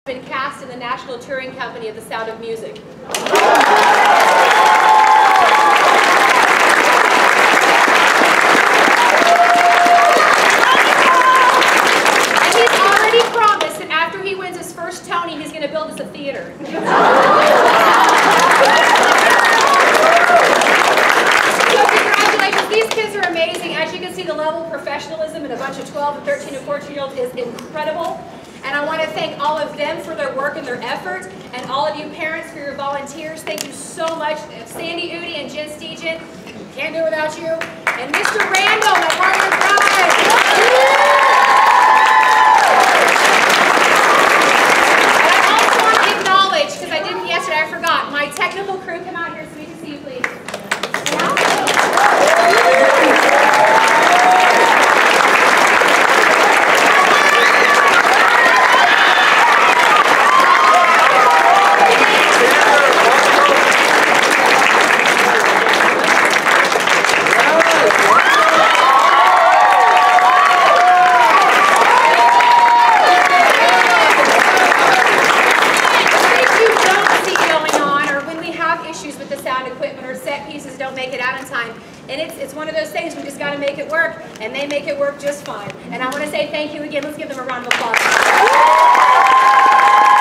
been cast in the National Touring Company of the Sound of Music. And he's already promised that after he wins his first Tony, he's going to build us a theater. These kids are amazing. As you can see, the level of professionalism in a bunch of 12 and 13 and 14-year-olds is incredible. And I want to thank all of them for their work and their effort, and all of you parents for your volunteers. Thank you so much. Sandy Udi and Jen Steegen, can't do it without you. And Mr. Randall at Harlan Drive. And I also want to acknowledge, because I didn't yesterday, I forgot, my technical crew. Come out here so we can see you, please. And it's one of those things, we just got to make it work, and they make it work just fine. And I want to say thank you again. Let's give them a round of applause.